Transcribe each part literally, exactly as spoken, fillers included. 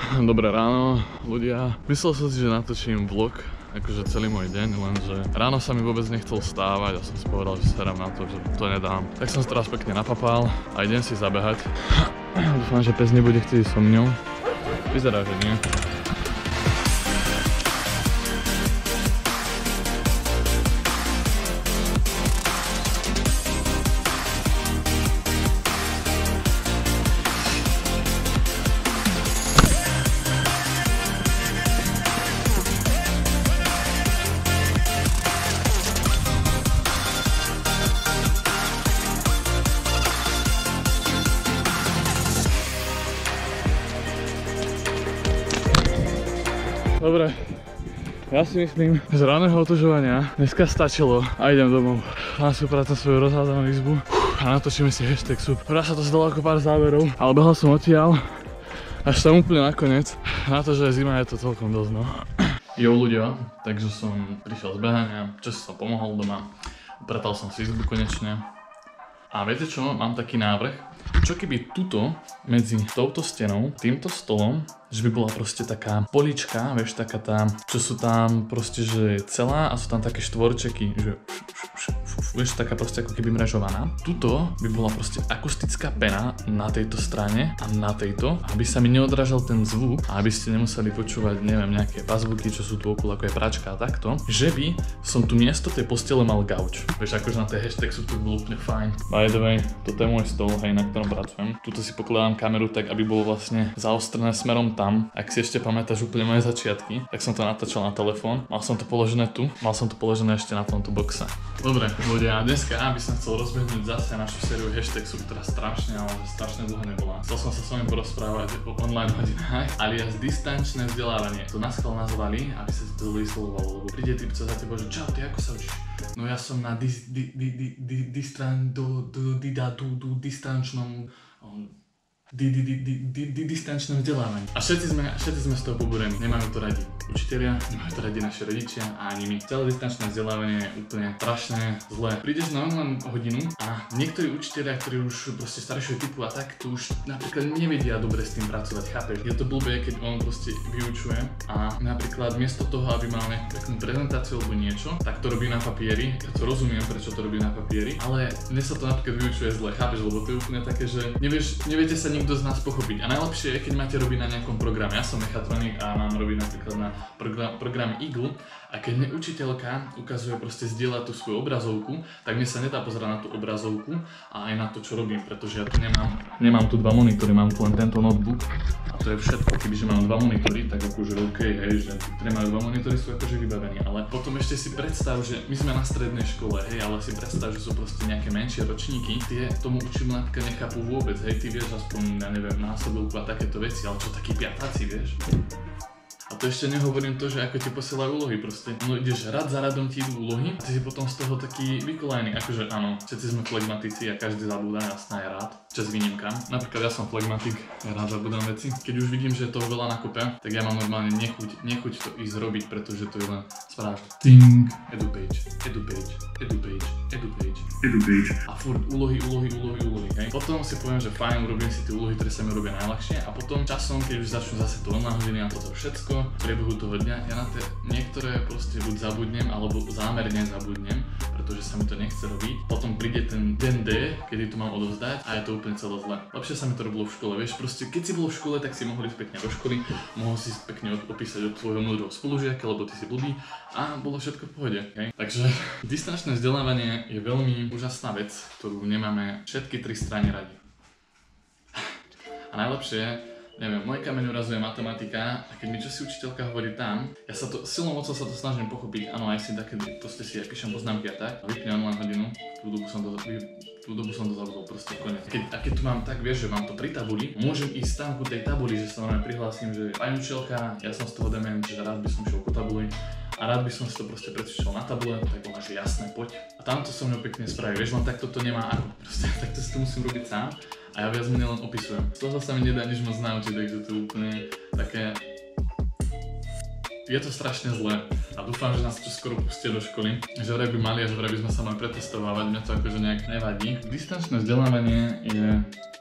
Dobré ráno, ľudia. Myslel som si, že natočím vlog, akože celý môj deň, lenže ráno sa mi vôbec nechcel stávať a som si povedal, že serám na to, že to nedám. Tak som sa teraz pekne napapal a idem si zabehať. Dúfam, že pes nebude chcieť so mňou. Vyzerá, že nie. Dobre, ja si myslím, že ráneho otužovania dneska stačilo a idem domov. Mám si uprať na svoju rozhádzanú izbu a natočíme si hashtag sub. Vrá sa to zdalo ako pár záverov, ale behal som odtiaľ až tam úplne nakoniec. Na to, že zima je to celkom dosť, no. Jo ľudia, takže som prišiel z behania, čas som pomohol doma, upratal som si izbu konečne. A viete čo, mám taký návrh, čo keby tuto medzi touto stenou, týmto stolom, že by bola proste taká polička, vieš, taká tá, čo sú tam proste, že celá a sú tam také štvorčeky, že vieš, taká proste ako keby mrežovaná. Tuto by bola proste akustická pena na tejto strane a na tejto, aby sa mi neodrážal ten zvuk a aby ste nemuseli počúvať, neviem, nejaké bazvuky, čo sú tu okolo, ako je pračka a takto, že by som tu miesto tej postele mal gauč. Vieš, akože na tej hashtag sú to bolo úplne fajn. By the way, toto je môj stôl, hej, na ktorom pracujem. Tuto si pokladám kameru tak, aby bolo vlastne zaostrené smerom tam. Ak si ešte pamätáš úplne moje začiatky, tak som to natáčal na telefón. Mal som to položené tu, mal som to položené ešte na tomto boxe. Dobre, ľudia, dneska by som chcel rozbehnúť zase našu sériu hashtagsov, ktorá strašne, ale strašne dlho nebola. Chcel som sa s vami porozprávať o online hodinách, alias distančné vzdelávanie. To naschvál nazvali, aby sa to vyslovovalo, lebo príde typco za tebou, že čau, ty ako sa učíš? No ja som na dis, di, di, di, di, distan, do, do, di, da, du, du, distančnom Di, di, di, di, di, di, distančné vzdelávanie. A všetci sme, všetci sme z toho pobúrení. Nemajú to radi učitelia, nemajú to radi naši rodičia a ani my. Celé distančné vzdelávanie je úplne strašné, zlé. Prídeš na online hodinu a niektorí učitelia, ktorí už proste staršieho typu a tak, to už napríklad nevedia dobre s tým pracovať, chápeš? Je to blbé, keď on proste vyučuje a napríklad miesto toho, aby mal nejakú takú prezentáciu alebo niečo, tak to robí na papieri. Ja to rozumiem, prečo to robí na papieri, ale dnes sa to napríklad vyučuje zle, chápeš? Lebo to je úplne také, že nevieš, neviete sa nikto z nás pochopiť. A najlepšie je, keď máte robiť na nejakom programe. Ja som mechatronik a mám robiť napríklad na program, programe Eagle a keď mne učiteľka ukazuje proste zdieľať tú svoju obrazovku, tak mne sa nedá pozerať na tú obrazovku a aj na to, čo robím, pretože ja tu nemám, nemám tu dva monitory, mám tu len tento notebook a to je všetko. Kebyže mám dva monitory, tak akože OK, hej, že ktorí majú dva monitory sú akože vybavení, ale potom ešte si predstav, že my sme na strednej škole, hej, ale si predstav, že sú proste nejaké menšie ročníky, tie tomu učím napríklad nechápu vôbec, hej, ty vieš aspoň, ja neviem, násobilku a takéto veci, ale čo takí piatáci, vieš? A to ešte nehovorím to, že ako ti posielajú úlohy proste. No ideš rad za radom ti idú úlohy, ty si potom z toho taký vykolajný. Akože áno, všetci sme flegmatici a každý zabúda, jasná je rád. Čas výnimkám. Napríklad ja som flegmatik, ja rád zabudám veci. Keď už vidím, že je toho veľa na kope, tak ja mám normálne nechuť, nechuť to ísť robiť, pretože to je len správ. Ting, edu page, edu page, edu page, edu page, edu page. A furt úlohy, úlohy, úlohy, úlohy, hej. Potom si poviem, že fajn, urobím si tie úlohy, ktoré sa mi robia najľahšie a potom časom, keď už začnú zase to online hodiny a toto všetko, v priebehu toho dňa, ja na tie niektoré proste buď zabudnem, alebo zámerne zabudnem, pretože sa mi to nechce robiť. Potom príde ten deň D, kedy to mám odovzdať a je to úplne celé zle. Lepšie sa mi to robilo v škole, vieš, proste keď si bol v škole, tak si mohol ísť pekne do školy, mohol si pekne opísať od tvojho múdreho spolužiaka, lebo ty si blbý a bolo všetko v pohode, hej. Takže distančné vzdelávanie je veľmi úžasná vec, ktorú nemáme všetky tri strany radi. A najlepšie je, neviem, môj kameň úrazu je matematika a keď mi čo si učiteľka hovorí tam, ja sa to, silou mocou sa to snažím pochopiť, áno, aj si také, proste si ja píšem poznámky a tak, a vypne online hodinu, tú dobu som to, tú dobu som to zabudol, proste konec. Keď, a keď tu mám tak, vieš, že mám to pri tabuli, môžem ísť tam ku tej tabuli, že sa normálne prihlásim, že pani učiteľka, ja som z toho dement, že rád by som šiel ku tabuli a rád by som si to proste prečítal na tabule, tak ona, že jasné, poď. A tamto som mňa pekne spraví, vieš, len takto to nemá ako, proste, takto si to musím robiť sám. A ja viac menej len opisujem. Z toho sa mi nedá nič moc naučiť, takže to je úplne také... Je to strašne zlé a dúfam, že nás čo skoro pustia do školy. Že vraj by mali a že vraj by sme sa mali pretestovávať, mňa to akože nejak nevadí. Distančné vzdelávanie je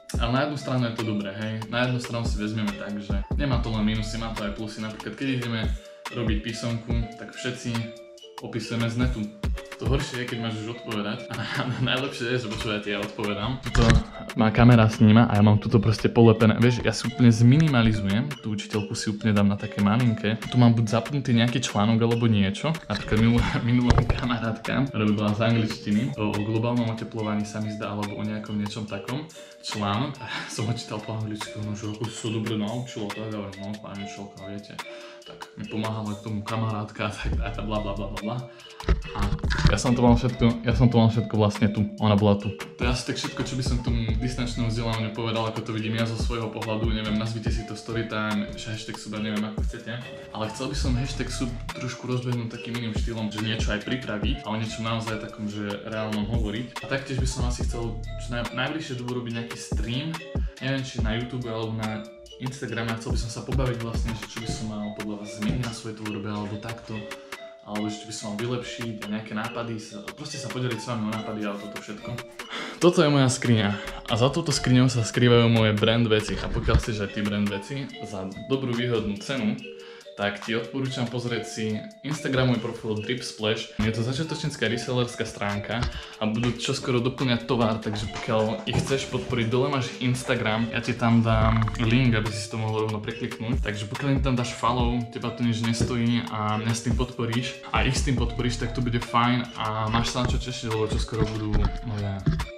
Ale na jednu stranu je to dobré, hej. Na jednu stranu si vezmeme tak, že nemá to len minusy, má to aj plusy. Napríklad, keď ideme robiť písomku, tak všetci opisujeme z netu. To horšie je, keď máš už odpovedať. A najlepšie je, že počúvajte, ja odpovedám. Tuto má kamera sníma a ja mám tuto proste polepené. Vieš, ja si úplne zminimalizujem, tú učiteľku si úplne dám na také malinké. Tu mám buď zapnutý nejaký článok alebo niečo. Napríklad minulá, minulá kamarátka robila z angličtiny o, o globálnom oteplovaní sa mi zdá, alebo o nejakom niečom takom článok. A som ho čítal po angličku, no že ako si sa dobre naučilo, tak ale no, pani učiteľka, viete. Tak mi pomáhala k tomu kamarátka a tak dáta bla bla bla bla. A ja som to mal všetko, ja som to mal všetko vlastne tu, ona bola tu. To je asi tak všetko, čo by som k tomu distančnému vzdelávaniu povedal, ako to vidím ja zo svojho pohľadu, neviem, nazvite si to storytime, hashtag sub, neviem ako chcete. Ale chcel by som hashtag sub trošku rozbehnúť takým iným štýlom, že niečo aj pripraviť, ale niečo naozaj takom, že reálnom hovoriť. A taktiež by som asi chcel čo naj, najbližšie dobu robiť nejaký stream, neviem či na YouTube alebo na Instagrame, a chcel by som sa pobaviť vlastne, že čo by som mal podľa vás zmeniť na svojej tvorbe alebo takto. Alebo ešte by som mal vylepšiť a nejaké nápady, proste sa podeliť s vami o nápady a o toto všetko. Toto je moja skriňa a za touto skriňou sa skrývajú moje brand veci a pokiaľ chceš aj ty brand veci za dobrú výhodnú cenu, tak ti odporúčam pozrieť si Instagramový profil Drip Splash. Je to začiatočnícka resellerská stránka a budú čoskoro doplňať tovar, takže pokiaľ ich chceš podporiť, dole máš Instagram, ja ti tam dám link, aby si to mohol rovno prekliknúť. Takže pokiaľ im tam dáš follow, teba to nič nestojí a mňa s tým podporíš a ich s tým podporíš, tak to bude fajn a máš sa na čo tešiť, lebo čoskoro budú nové.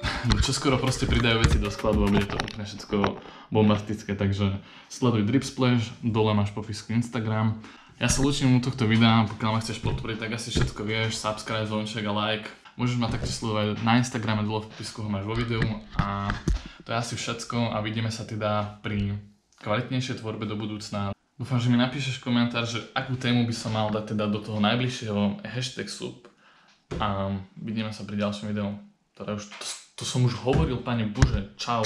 Čo skoro proste pridajú veci do skladu a bude to úplne všetko bombastické, takže sleduj Drip Splash, dole máš popisku Instagram. Ja sa lúčim u tohto videa, pokiaľ ma chceš podporiť, tak asi všetko vieš, subscribe, zvonček a like. Môžeš ma taktiež sledovať na Instagrame, dole v popisku ho máš vo videu a to je asi všetko a vidíme sa teda pri kvalitnejšej tvorbe do budúcna. Dúfam, že mi napíšeš komentár, že akú tému by som mal dať teda do toho najbližšieho hashtag sub a vidíme sa pri ďalšom videu. Teda už to, to som už hovoril, Pane Bože, čau.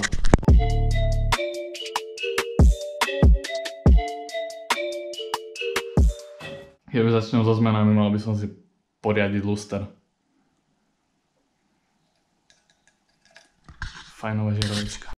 Keď už začnem so zmenami, mal by som si poriadiť luster. Fajnová žiarovička.